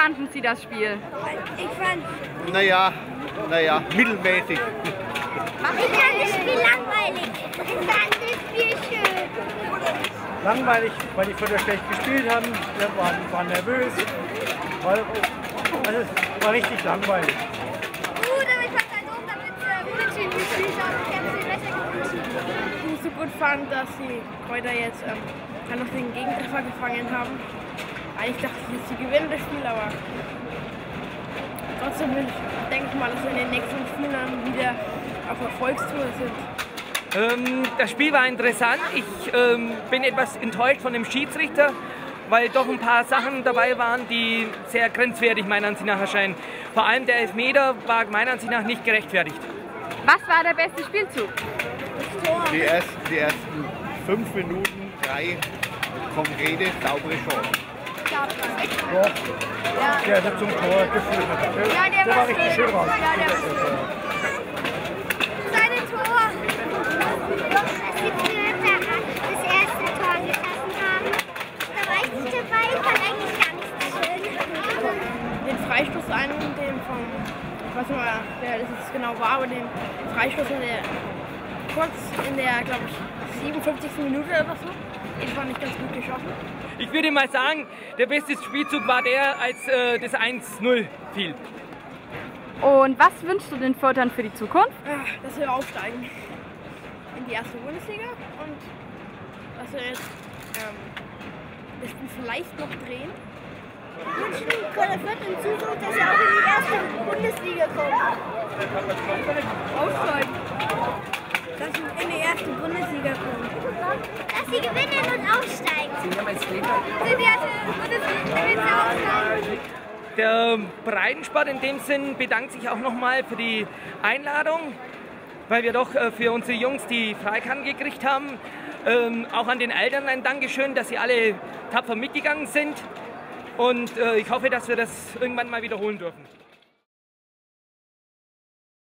fanden Sie das Spiel? Ich fand... Naja, mittelmäßig. Ich fand das Spiel langweilig. Ich fand das Spiel schön. Langweilig, weil die Viertel schlecht gespielt haben. Wir waren nervös. Also es war richtig langweilig. Gut, aber ich fand halt auch, damit sie unentschieden gespielt haben. Ich hätte sie besser gewünscht. Ich nicht so gut fand, dass die Kräuter jetzt dann noch den Gegentreffer gefangen haben. Eigentlich dachte ich, dass sie gewinnen das Spiel, aber trotzdem denke ich mal, dass wir in den nächsten Spielen dann wieder auf Erfolgstour sind. Das Spiel war interessant. Ich bin etwas enttäuscht von dem Schiedsrichter, weil doch ein paar Sachen dabei waren, die sehr grenzwertig meiner Ansicht nach erscheinen. Vor allem der Elfmeter war meiner Ansicht nach nicht gerechtfertigt. Was war der beste Spielzug? Die ersten 5 Minuten 3 konkrete, saubere Chancen. Doch, der hat zum Tor geführt hat. Der war richtig schön raus. Seine Tor. Als die Knöpfe das erste Tor geschossen haben, da war ich nicht dabei. Ich fand eigentlich gar nicht so schön. Den Freistoß ein, den vom, ich weiß nicht mehr, wer das jetzt genau war, aber den Freistoß kurz in der, glaube ich, 57. Minute oder so, den fand ich ganz gut geschossen. Ich würde mal sagen, der beste Spielzug war der, als das 1:0 fiel. Und was wünschst du den Viertern für die Zukunft? Dass wir aufsteigen in die erste Bundesliga und dass wir jetzt das Spiel vielleicht noch drehen. Ich wünsche Kölner Fürth in Zukunft, dass sie auch in die erste Bundesliga kommen. Aufsteigen. Dass sie in die erste Bundesliga kommen. Dass sie gewinnen und aufsteigen. Sind die erste Bundesliga gewinnen und aufsteigen. Der Breitensport in dem Sinn bedankt sich auch nochmal für die Einladung, weil wir doch für unsere Jungs die Freikarten gekriegt haben. Auch an den Eltern ein Dankeschön, dass sie alle tapfer mitgegangen sind. Und ich hoffe, dass wir das irgendwann mal wiederholen dürfen.